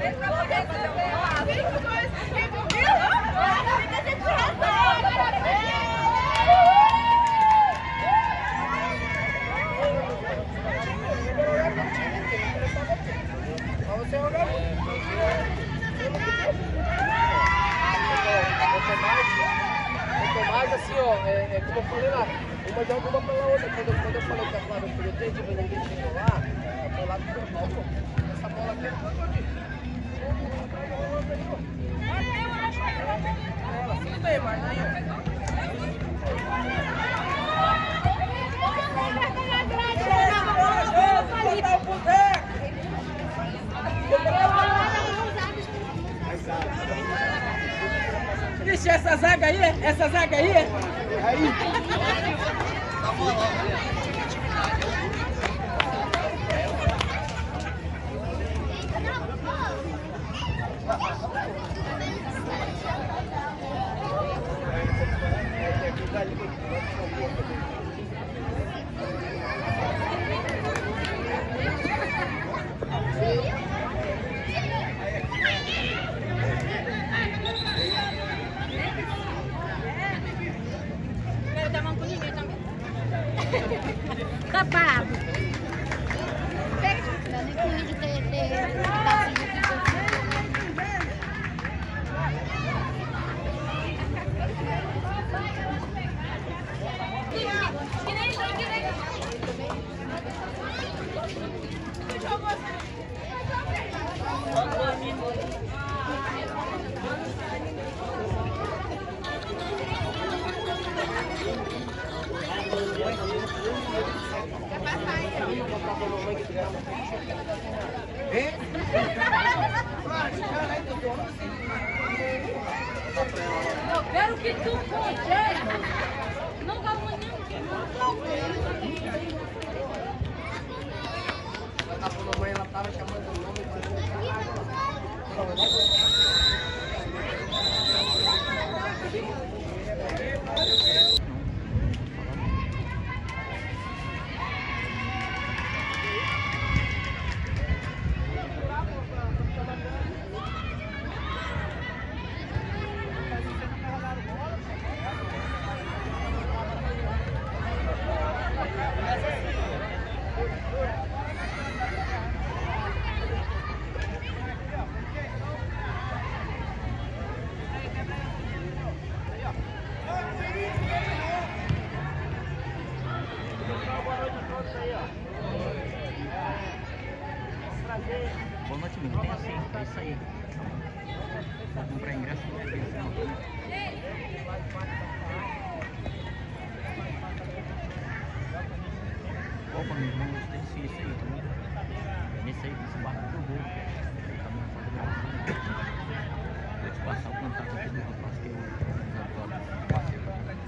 Mas assim, ó, como eu falei lá, uma joga uma pela outra. Quando eu falei que a Flávia podia ter de vez ninguém chegou lá, foi lá do São Paulo, essa bola aqui é do tudo bem, mas aí, Vixe, essa zaga aí? Essa zaga aí? Aí. Tá pago. Não, nem com o vídeo ter Eu quero que tu congela. Não dá amanhã. a mamãe ela tava chamando o nome Boa noite, amigo. Tem assim, é isso aí. Vou comprar ingresso no Opa, amigo, vamos ter isso aí, tá bom? É nesse aí, nesse barco que eu vou. Tá bom, fotografia. Vou te passar o contato aqui do rapaz que eu passei.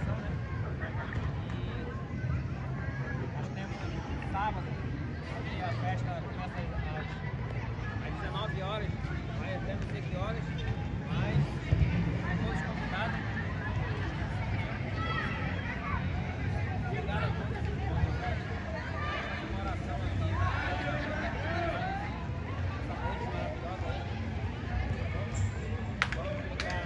Nós temos sábado, e a festa começa às 19 horas, vai até não sei que horas, mas todos convidados. Obrigado a todos. Essa comemoração aqui, essa noite maravilhosa aí. Vamos ficar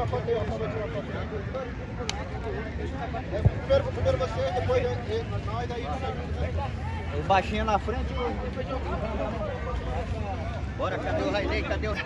tirar foto aí, ó. Primeiro vocês, depois nós aí. O baixinho na frente. Bora, cadê o Rainei? Cadê o...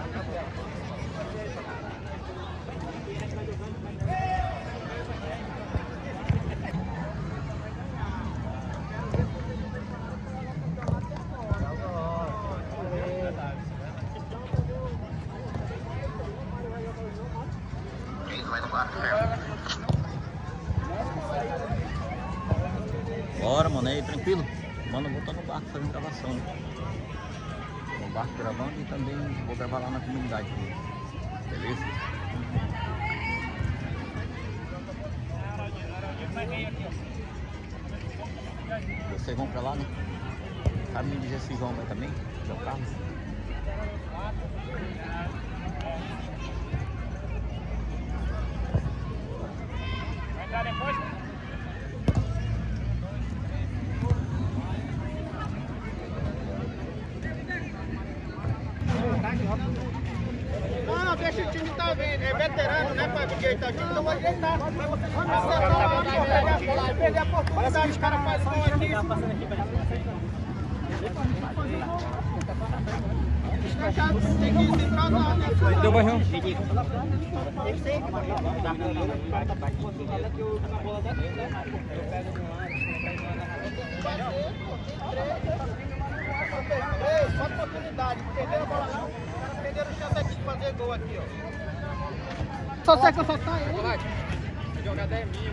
Bora, mano, aí, tranquilo. Mano, voltando no barco fazendo gravação. No barco gravando e também vou gravar lá na comunidade. Beleza? Vocês vão pra lá, né? Sabe me dizer se vão vai também? Meu carro? Vai entrar depois? Não, deixa o time tá vendo, é veterano, né, pai? Porque ele tá junto, então vai ajeitar. Perder a oportunidade, os caras fazem gol aqui. Tem que se entrosar, né? Deu barrão. Só oportunidade, perderam a bola não. Perderam o chance aqui de fazer gol aqui, ó. Só sei que eu só tá aí. Jogar 10 mil.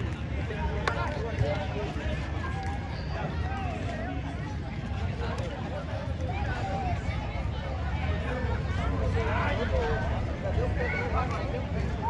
Cadê o Pedro?